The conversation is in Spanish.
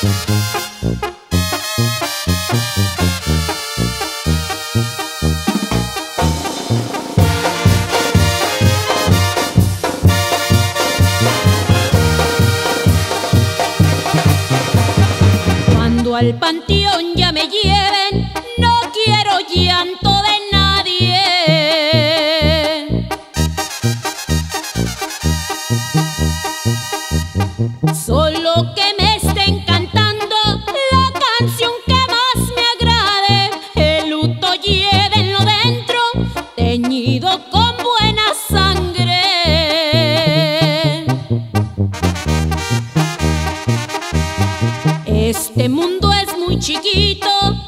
Cuando al panteón ya me lleven, no quiero llanto de nadie. Solo que me estén cantando la canción que más me agrade. El luto llévenlo dentro, teñido con buena sangre. Este mundo es muy chiquito